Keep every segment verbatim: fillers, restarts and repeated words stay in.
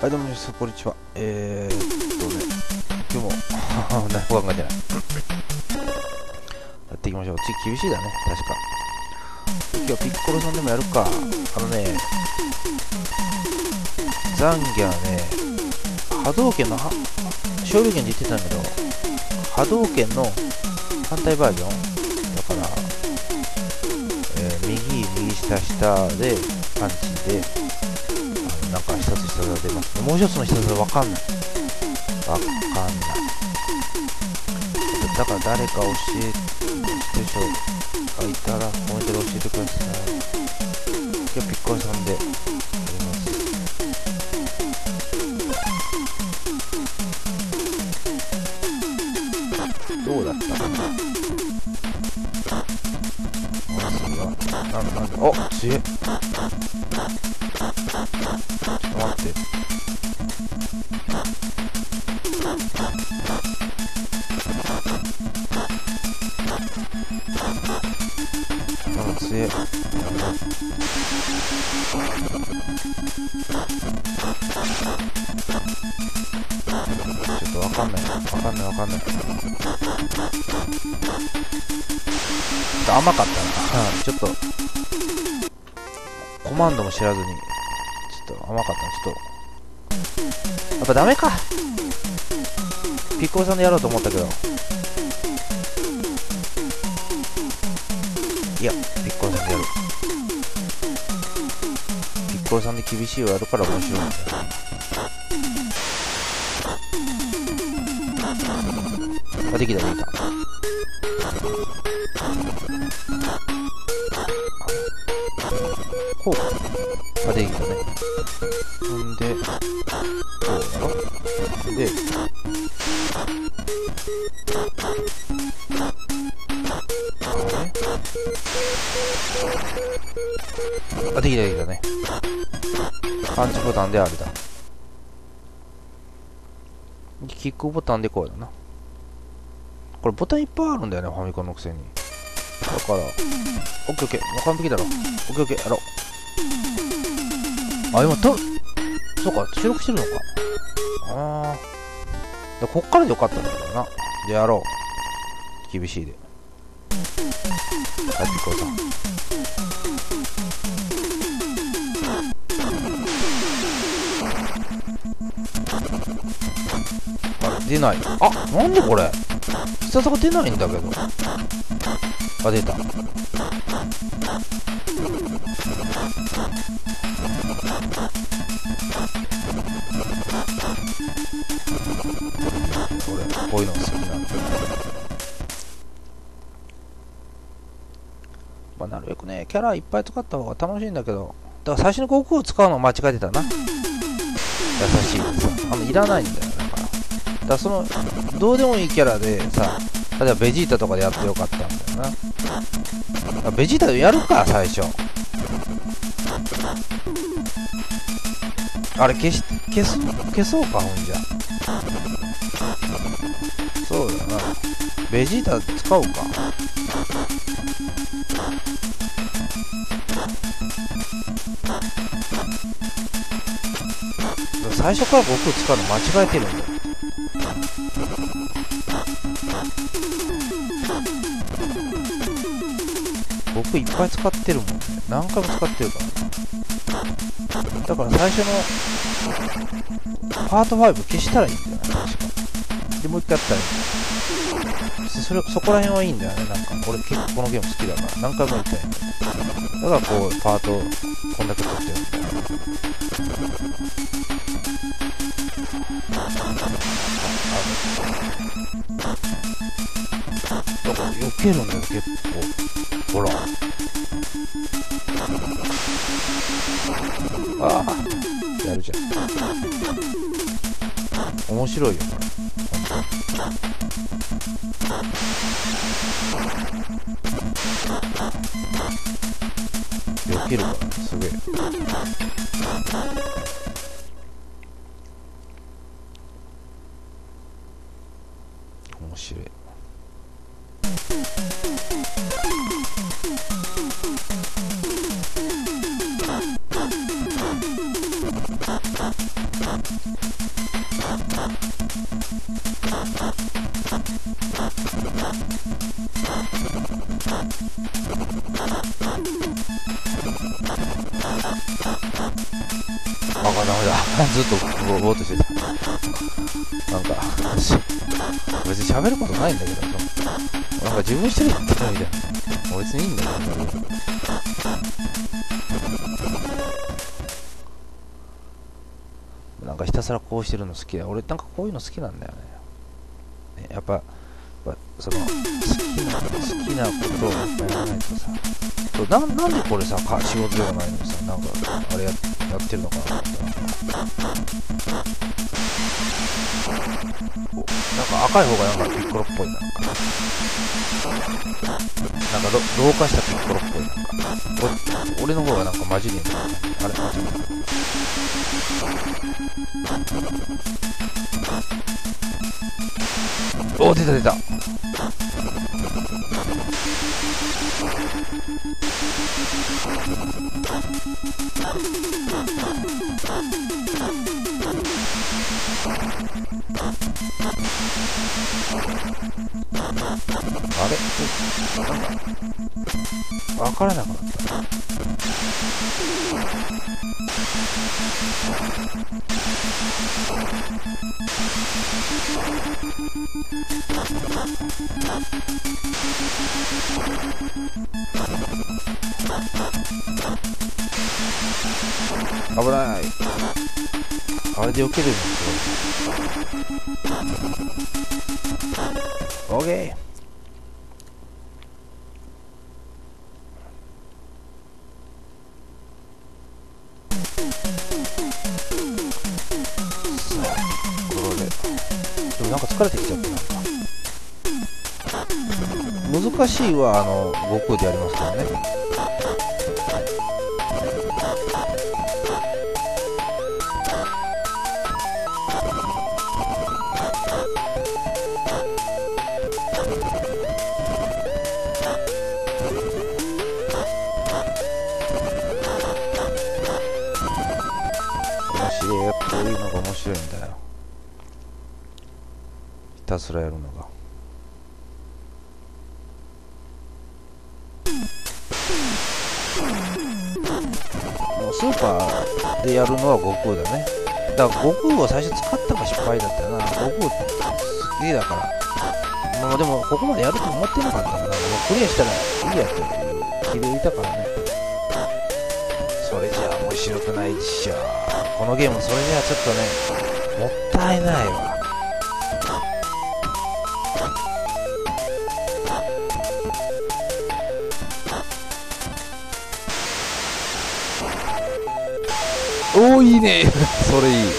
はい、どうも皆さん、こんにちは。えーっとね、今日も、何も考えてない。やっていきましょう。次、厳しいだね、確か。今日はピッコロさんでもやるか。あのね、ザンギャーね、波動拳の、昇竜拳で言ってたんだけど、波動拳の反対バージョンだから、えー、右、右下、下で、パンチで、なんか一つ一つが出ます。もう一つの一つがわかんない。わかんない。だから誰か教えて人がいたらコメントで教えてください。今日ピッコロさんでやります。どうだったかな。まずはなんなんだ。お、強い。ちょっと待って。なんか強い。ちょっとわかんない。わかんないわかんない。ちょっと甘かったな。ちょっとコマンドも知らずに。ちょっと甘かったな。ちょっとやっぱダメか。ピッコロさんでやろうと思ったけど、いやピッコロさんでやる。ピッコロさんで厳しいをやるから面白いんだよ。あ、できたできた。こうか。あ、できたね。ほんで、こうだろ。で、あれ？あ、できたできたね。パンチボタンであれだ。キックボタンでこうだな。これボタンいっぱいあるんだよね、ファミコンのくせに。だから、オッケーオッケー、もう完璧だろ。オッケーオッケー、やろう。あ、今、と、そうか、収録してるのか。あー。こっからでよかったんだけどな。じゃあやろう。厳しいで。はい、ピッコロさん。あれ、出ない。あ、なんでこれ必殺が出ないんだけど。あ、出た。これ、こういうのが好きなんだ。まあ、なるべくね、キャラいっぱい使った方が楽しいんだけど、だから最初の悟空を使うのを間違えてたな。優しいでさ、あのいらないんだよ。だから、だからそのどうでもいいキャラでさ、例えばベジータとかでやってよかったんだよな。ベジータでやるか最初。あれ消し消す消そうか。ほんじゃそうだな、ベジータ使おうか。最初から悟空使うの間違えてるんだよ。僕いっぱい使ってるもんね。何回も使ってるからな。だから最初のパートファイブ消したらいいんだよね、確か。でもう一回やったらいいんだよ。それ、そこら辺はいいんだよね。なんか俺結構このゲーム好きだから何回もやりたいんだよ。だからこうパートこんだけ取ってるんだよ。だから避けるんだよ結構。ほら、ああやるじゃん。面白いよこれ。避けるからすげえ。面白い。 あ、ダメだ。ずっとぼぼーっとしてた。なんか、別に喋ることないんだけど、なんか自分一人で言ってたみたいな。別にいいんだよ。なんかひたすらこうしてるの好きだ。俺なんかこういうの好きなんだよね。ね、やっぱ、やっぱその好きな好きなことをやっぱやらないとさ、そう な, なんでこれさか仕事ではないのにさ、なんかあれ や, やってるのかなっておなんか赤い方がなんかピッコロっぽいなんかなんか老化したピッコロっぽいなんか 俺, 俺の方がなんかマジであれマジでお出た出たあれなんか分からなくなった危ない。あれで避けるのすごい。オーケー。でもなんか疲れてきちゃった。なんか難しいはあの悟空でやりますからね。面白い、こういうのが面白いんだよ。ひたすらやるのが。もうスーパーでやるのは悟空だね。だから悟空を最初使ったのが失敗だったよな。悟空好きだから。もうでもここまでやると思ってなかったんだ。もうクリアしたらいいやって気でいたからね。それじゃ面白くないでしょ。このゲームそれじゃちょっとね、もったいないわ。おーいいねそれいい。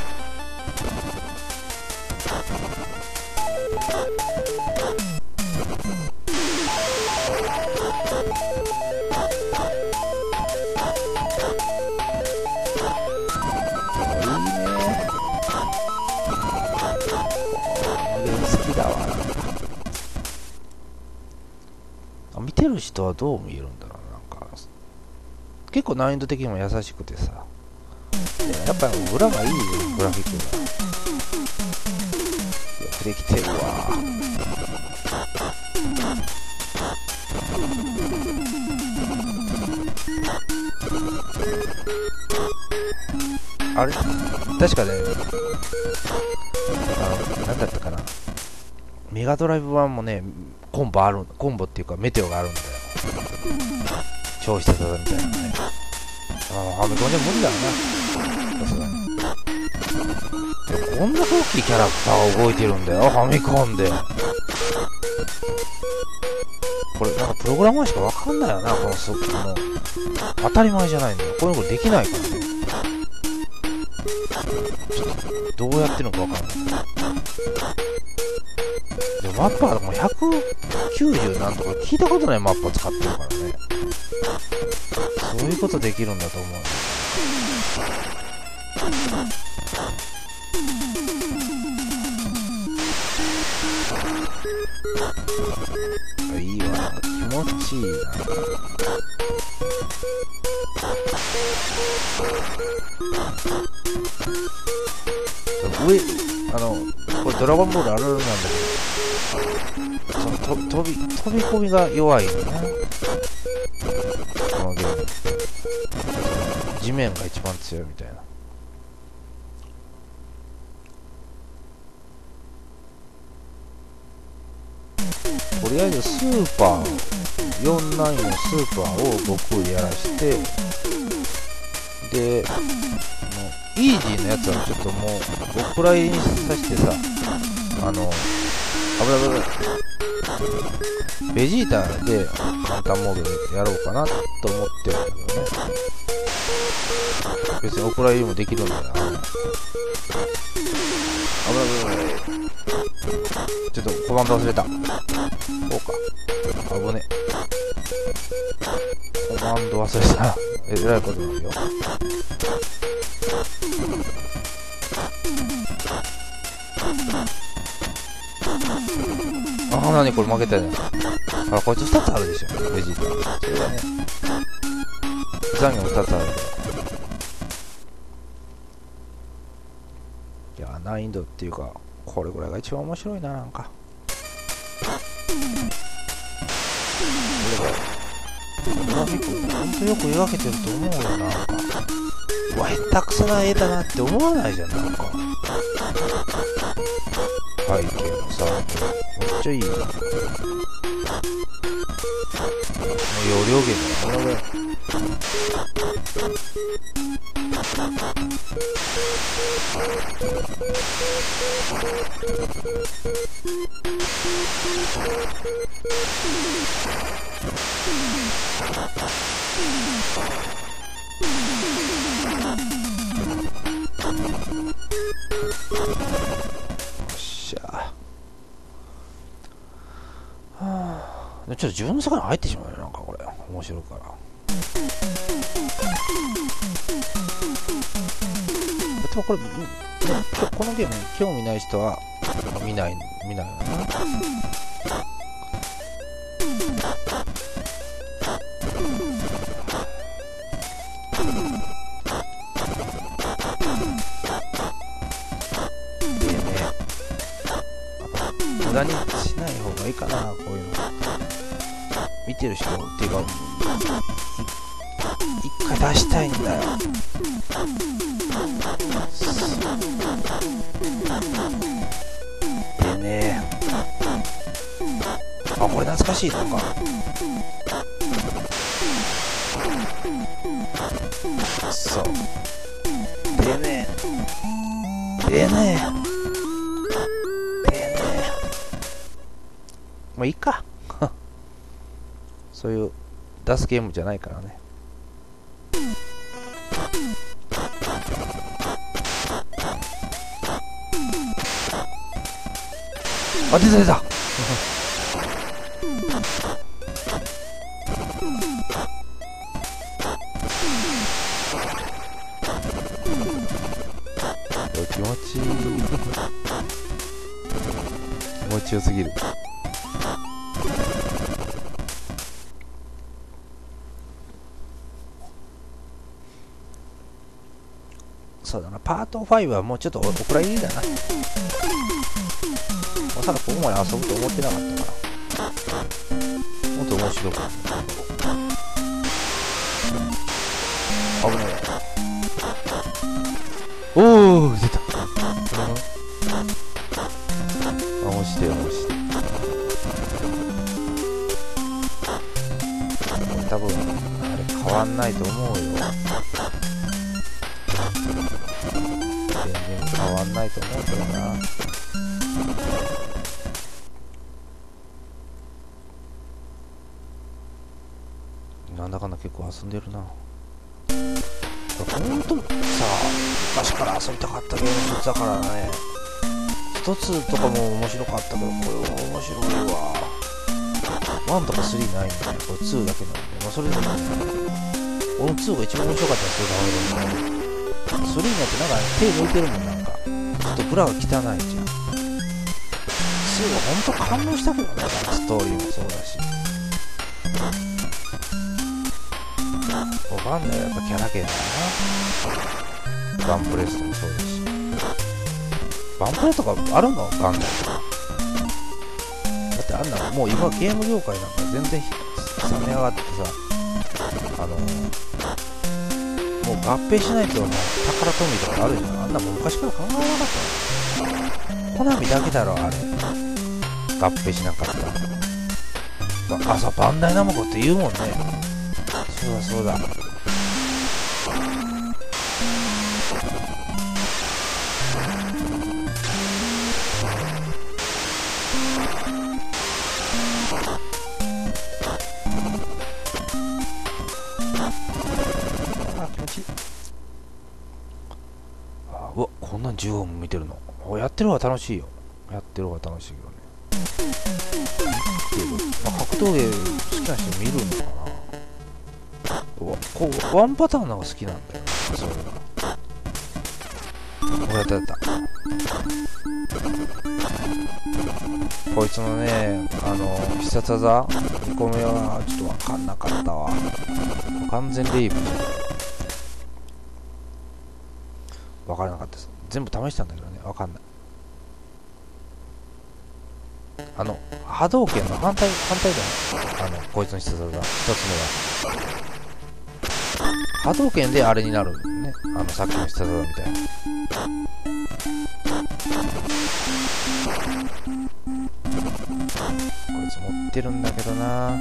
見てる人はどう見えるんだろう。なんか結構難易度的にも優しくてさ、やっぱ裏がいいよ、グラフィックがよくできてるわ。あれ確かね、あの何だったかな、メガドライブ版もね、コンボある、コンボっていうかメテオがあるんだよ。超してたみたいなね。ああ、ファミコンじゃ無理だな。さすがに。こんな大きいキャラクターが動いてるんだよ、ファミコンで。これ、なんかプログラマーしかわかんないよな、このスープの。当たり前じゃないんだよ。こういうのできないからね。ちょっと、どうやってるのかわかんない。でもマッパーもひゃくきゅうじゅうなんとか聞いたことないマッパー使ってるからね。そういうことできるんだと思う。いいわ、気持ちいいな。 上、あの、これドラゴンボールあるあるなんだけど、そのと飛び、飛び込みが弱いよね。このゲーム。地面が一番強いみたいな。とりあえずスーパー、よんじゅうきゅうのスーパーを僕やらして、で、イージーのやつはちょっともう、お蔵入りにさせてさ、あの、危ない危ない。ベジータで簡単モードでやろうかなと思ってるんだけどね。別にお蔵入りもできるんだよな。危ない危ない。ちょっとコマンド忘れた。こうか。危ね。コマンド忘れた。えらいことになるよ。ああ、なにこれ負けたよね。あら、こいつふたつあるでしょ、ベジータ。それはね。残業ふたつあるから。いや、難易度っていうか、これぐらいが一番面白いな、なんか。グラフィック、ほんとよく描けてると思うよ、なんか。うわ、下手くそな絵だなって思わないじゃん、なんか。背景もさ、めっちゃいいじゃん。もう容量ゲームだ、これは。ちょっと自分の世界に入ってしまうよ、なんかこれ面白いから。でもこれ、このゲームに興味ない人は見ない見ないよな。でね、無駄にしない方がいいかな、こういうの。見てる人っていうか、一回出したいんだよ。でね、あ、これ懐かしい、なんか。そう。でね、でね、でね、もういいか。そういう出すゲームじゃないからね。あ、出た出た気持ちいい気持ちよすぎる。そうだな、パートファイブはもうちょっとお蔵入りだな。まさかここまで遊ぶと思ってなかったからもっと面白くなる。危ねえ。おお、出た。あ、押して押して。多分あれ変わんないと思うよ。全然変わんないと思うけどな。なんだかんだ結構遊んでるな。ほんとさ、昔から遊びたかったゲーム一つだからね。一つとかも面白かったけど、これは面白いわ。ワンとかスリーないんだね。これツーだけなんで、まあ、それでも俺もツーが一番面白かったですけど、スリーになってなんか手抜いてるもん、なんかちょっとブラが汚いじゃん。ツーはほんと感動したけどね、ストーリーもそうだし。わかんないよ、やっぱキャラ系だな。 ガンプレストもそうですし、ガンプレとかあるのガンダムとか。だってあんなもう今ゲーム業界なんか全然冷め上がってさ、あのー、もう合併しないともう宝富とかあるじゃん。あんなもう昔から考えなかったの。コナミだけだろあれ、合併しなかった。あ、そう、バンダイナムコって言うもんね。そうだそうだ。あ、気持ちいい。あ、うわ、こんなんじゅうごふんも見てるの。やってる方が楽しいよ。やってる方が楽しいけどね。まあ、格闘ゲー好きな人見るのかな。こうワンパターンの方が好きなんだよ。そういうの。こうやったやった。こいつのね、あの必殺技にこめはちょっとわかんなかったわ。完全レイブじゃん。わからなかったです。全部試したんだけどね、わかんない。あの波動拳の反対反対だよ。あのこいつの必殺技一つ目は波動拳であれになるんだよね。あのさっきの必殺技みたいな。こいつ持ってるんだけどな。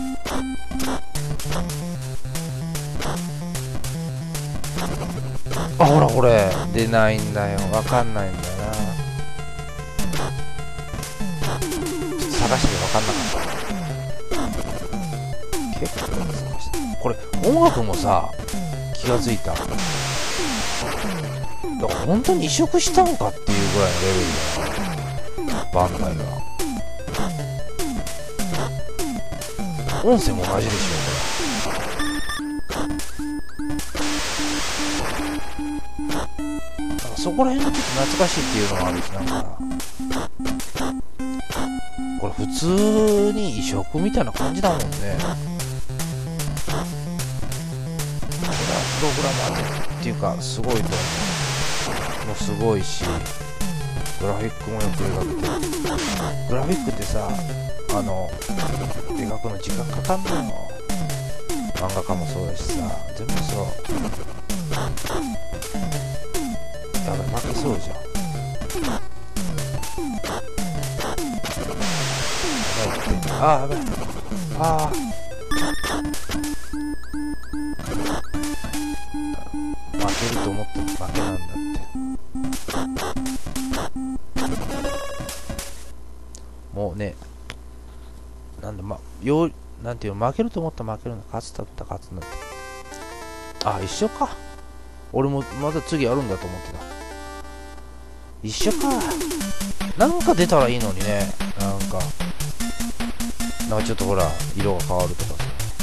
あ、ほらこれ出ないんだよ。わかんないんだよな。探して分かんなかった。結構難しい。これ音楽もさ、気がついた。だから本当に移植したんかっていうぐらいのレベルだよ、バンダイが。音声も同じでしょこれ。だからそこら辺がちょっと懐かしいっていうのもあるし、なんかこれ普通に移植みたいな感じだもんね。プログラマーっていうかすごいと思う。もうすごいし、グラフィックもよく描けてる。グラフィックってさ、あの描くの時間かかんのよ。漫画家もそうだしさ、全部そう。やばい、負けそうじゃん。ああ、やばい。ああ。負けると思っても負けなんだって。もうね、なんで、ま、よう、なんていうの、負けると思ったら負けるの、勝つだったら勝つんだって。あ、一緒か。俺もまだ次あるんだと思ってた。一緒か。なんか出たらいいのにね。なんか。なんかちょっとほら色が変わるとかさ。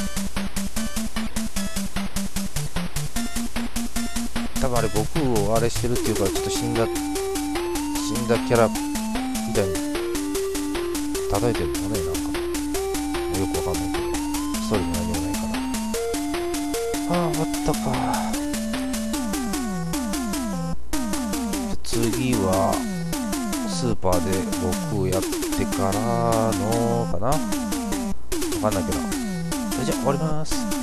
多分あれ悟空をあれしてるっていうから、ちょっと死んだ死んだキャラみたいに叩いてるのね。なんかよくわかんないけど、ストーリーも何もないから。ああ、終わったか。次はスーパーで悟空やってからのかな、わかんないけど。それじゃあ終わります。